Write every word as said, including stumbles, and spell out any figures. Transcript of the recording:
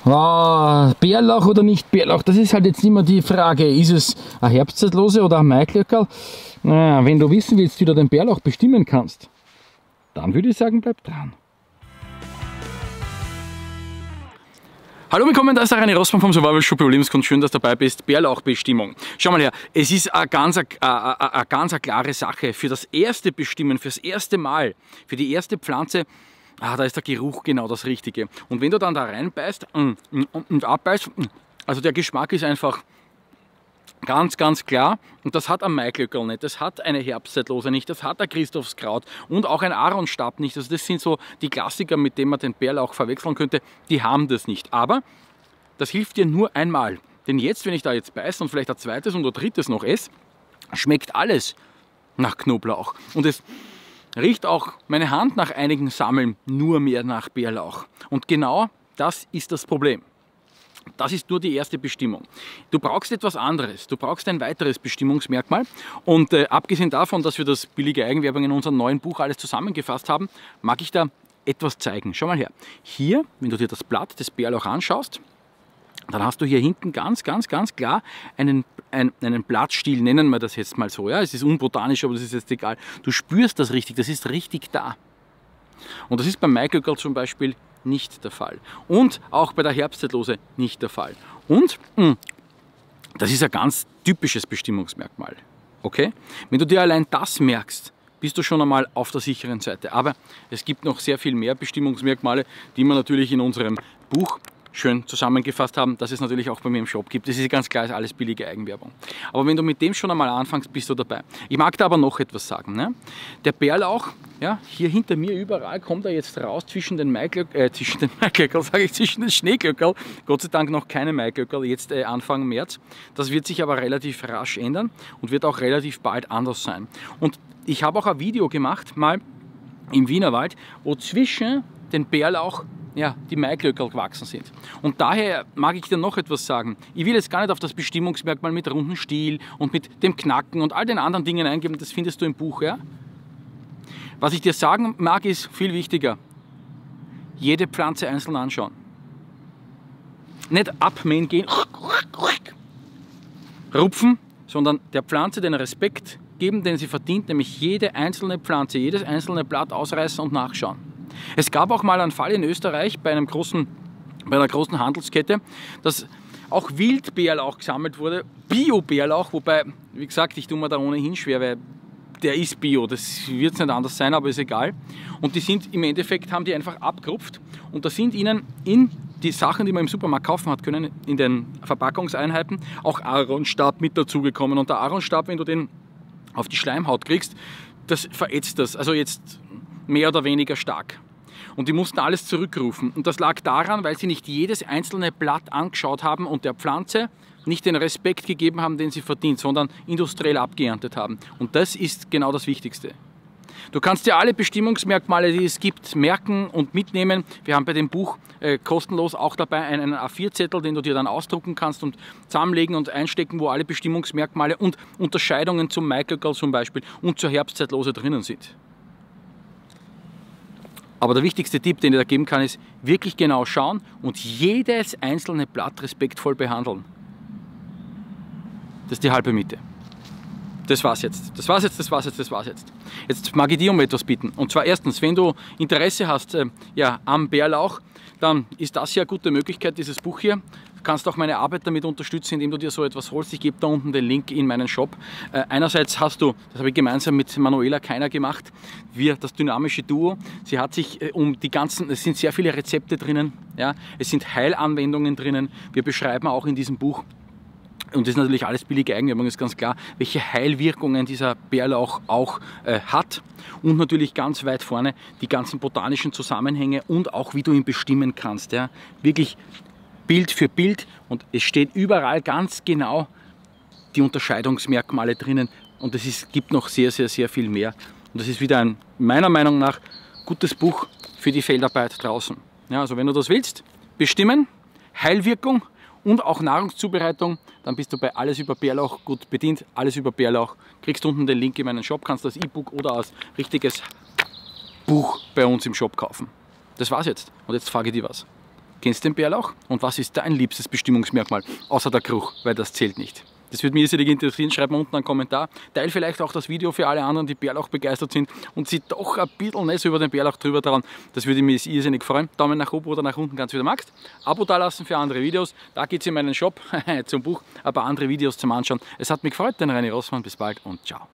Ah, Bärlauch oder nicht Bärlauch, das ist halt jetzt immer die Frage. Ist es eine Herbstzeitlose oder ein Maiglöckerl? Naja, wenn du wissen willst, wie du den Bärlauch bestimmen kannst, dann würde ich sagen, bleib dran. Hallo, willkommen, da ist der René Rossmann vom Survival Shop Überlebenskunst. Schön, dass du dabei bist. Bärlauchbestimmung. Schau mal her, es ist eine ganz, eine, eine, eine ganz eine klare Sache. Für das erste Bestimmen, fürs erste Mal, für die erste Pflanze, ah, da ist der Geruch genau das Richtige. Und wenn du dann da reinbeißt und, und, und abbeißt, also der Geschmack ist einfach ganz, ganz klar. Und das hat ein Maiglöckerl nicht, das hat eine Herbstzeitlose nicht, das hat ein Christophskraut und auch ein Aaronstab nicht. Also das sind so die Klassiker, mit denen man den Bärlauch verwechseln könnte. Die haben das nicht. Aber das hilft dir nur einmal. Denn jetzt, wenn ich da jetzt beiße und vielleicht ein zweites und ein drittes noch esse, schmeckt alles nach Knoblauch. Und es riecht auch meine Hand nach einigen Sammeln nur mehr nach Bärlauch. Und genau das ist das Problem. Das ist nur die erste Bestimmung. Du brauchst etwas anderes. Du brauchst ein weiteres Bestimmungsmerkmal. Und äh, abgesehen davon, dass wir das billige Eigenwerbung in unserem neuen Buch alles zusammengefasst haben, mag ich da etwas zeigen. Schau mal her. Hier, wenn du dir das Blatt des Bärlauch anschaust, dann hast du hier hinten ganz, ganz, ganz klar einen, einen, einen Blattstiel, nennen wir das jetzt mal so. Ja? Es ist unbotanisch, aber das ist jetzt egal. Du spürst das richtig, das ist richtig da. Und das ist beim Maiglöckerl zum Beispiel nicht der Fall. Und auch bei der Herbstzeitlose nicht der Fall. Und mh, das ist ein ganz typisches Bestimmungsmerkmal. Okay? Wenn du dir allein das merkst, bist du schon einmal auf der sicheren Seite. Aber es gibt noch sehr viel mehr Bestimmungsmerkmale, die man natürlich in unserem Buch schön zusammengefasst haben, dass es natürlich auch bei mir im Shop gibt. Das ist ganz klar, ist alles billige Eigenwerbung. Aber wenn du mit dem schon einmal anfängst, bist du dabei. Ich mag da aber noch etwas sagen. Ne? Der Bärlauch, ja, hier hinter mir überall kommt er jetzt raus zwischen den Maiglöckerl, äh, zwischen den Maiglöckerl, sage ich, zwischen den Schneeglöckerl. Gott sei Dank noch keine Maiglöckerl, jetzt äh, Anfang März. Das wird sich aber relativ rasch ändern und wird auch relativ bald anders sein. Und ich habe auch ein Video gemacht, mal im Wienerwald, wo zwischen den Bärlauch ja, die Maiglöckerl gewachsen sind. Und daher mag ich dir noch etwas sagen. Ich will jetzt gar nicht auf das Bestimmungsmerkmal mit runden Stiel und mit dem Knacken und all den anderen Dingen eingeben, das findest du im Buch. Ja? Was ich dir sagen mag, ist viel wichtiger. Jede Pflanze einzeln anschauen. Nicht abmähen gehen, rupfen, sondern der Pflanze den Respekt geben, den sie verdient, nämlich jede einzelne Pflanze, jedes einzelne Blatt ausreißen und nachschauen. Es gab auch mal einen Fall in Österreich bei, einem großen, bei einer großen Handelskette, dass auch Wildbärlauch gesammelt wurde, Bio-Bärlauch, wobei, wie gesagt, ich tue mir da ohnehin schwer, weil der ist Bio, das wird nicht anders sein, aber ist egal. Und die sind im Endeffekt, haben die einfach abgerupft und da sind ihnen in die Sachen, die man im Supermarkt kaufen hat können, in den Verpackungseinheiten, auch Aaronstab mit dazugekommen. Und der Aaronstab, wenn du den auf die Schleimhaut kriegst, das verätzt das, also jetzt mehr oder weniger stark. Und die mussten alles zurückrufen. Und das lag daran, weil sie nicht jedes einzelne Blatt angeschaut haben und der Pflanze nicht den Respekt gegeben haben, den sie verdient, sondern industriell abgeerntet haben. Und das ist genau das Wichtigste. Du kannst dir alle Bestimmungsmerkmale, die es gibt, merken und mitnehmen. Wir haben bei dem Buch äh, kostenlos auch dabei einen A vier Zettel, den du dir dann ausdrucken kannst und zusammenlegen und einstecken, wo alle Bestimmungsmerkmale und Unterscheidungen zum Maiglöckerl zum Beispiel und zur Herbstzeitlose drinnen sind. Aber der wichtigste Tipp, den ich da geben kann, ist wirklich genau schauen und jedes einzelne Blatt respektvoll behandeln. Das ist die halbe Miete. Das war's jetzt. Das war's jetzt, das war's jetzt, das war's jetzt. Jetzt mag ich dir um etwas bitten. Und zwar erstens, wenn du Interesse hast äh, ja, am Bärlauch, dann ist das hier eine gute Möglichkeit, dieses Buch hier. Du kannst auch meine Arbeit damit unterstützen, indem du dir so etwas holst. Ich gebe da unten den Link in meinen Shop. Äh, einerseits hast du, das habe ich gemeinsam mit Manuela Keiner gemacht, wir, das dynamische Duo. Sie hat sich äh, um die ganzen, es sind sehr viele Rezepte drinnen, ja, es sind Heilanwendungen drinnen. Wir beschreiben auch in diesem Buch, und das ist natürlich alles billige Eigenwerbung, ist ganz klar, welche Heilwirkungen dieser Bärlauch auch äh, hat. Und natürlich ganz weit vorne die ganzen botanischen Zusammenhänge und auch wie du ihn bestimmen kannst. Ja. Wirklich Bild für Bild und es steht überall ganz genau die Unterscheidungsmerkmale drinnen. Und es ist, gibt noch sehr, sehr, sehr viel mehr. Und das ist wieder ein, meiner Meinung nach, gutes Buch für die Feldarbeit draußen. Ja, also wenn du das willst, bestimmen, Heilwirkung und auch Nahrungszubereitung, dann bist du bei Alles über Bärlauch gut bedient. Alles über Bärlauch. Kriegst unten den Link in meinen Shop, kannst das E-Book oder als richtiges Buch bei uns im Shop kaufen. Das war's jetzt. Und jetzt frage ich dich was. Kennst du den Bärlauch? Und was ist dein liebstes Bestimmungsmerkmal? Außer der Geruch, weil das zählt nicht. Das würde mich irrsinnig interessieren. Schreib mir unten einen Kommentar. Teil vielleicht auch das Video für alle anderen, die Bärlauch begeistert sind und sie doch ein bisschen nicht so über den Bärlauch drüber trauen. Das würde mich irrsinnig freuen. Daumen nach oben oder nach unten, ganz wie du magst. Abo dalassen für andere Videos. Da geht es in meinen Shop zum Buch, ein paar andere Videos zum Anschauen. Es hat mich gefreut, dein Reini Rossmann. Bis bald und ciao.